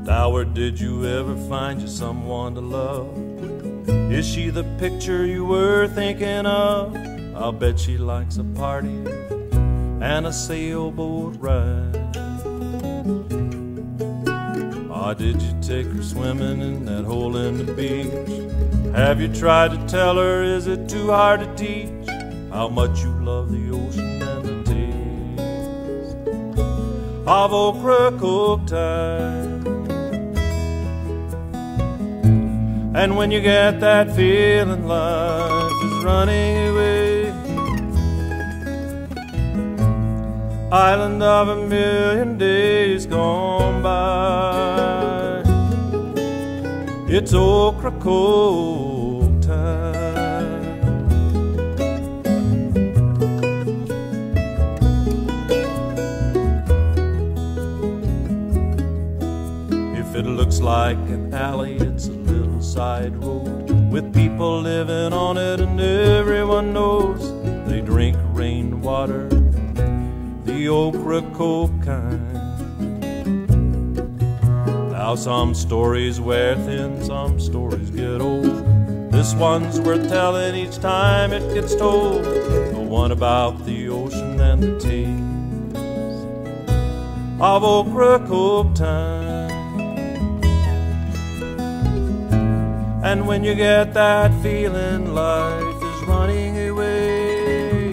Now where did you ever find you someone to love? Is she the picture you were thinking of? I'll bet she likes a party and a sailboat ride. Or did you take her swimming in that hole in the beach? Have you tried to tell her, is it too hard to teach, how much you love the ocean and the taste of Ocracoke time? And when you get that feeling life is running away, island of a million days gone by, it's Ocracoke time. If it looks like an alley, it's a little side road with people living on it, and everyone knows they drink rainwater, the Ocracoke kind. Now some stories wear thin, some stories get old. This one's worth telling each time it gets told, the one about the ocean and the taste of Ocracoke time. And when you get that feeling life is running away,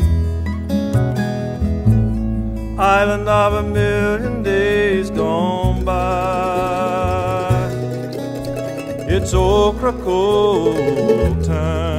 island of a million days gone by, it's Ocracoke time.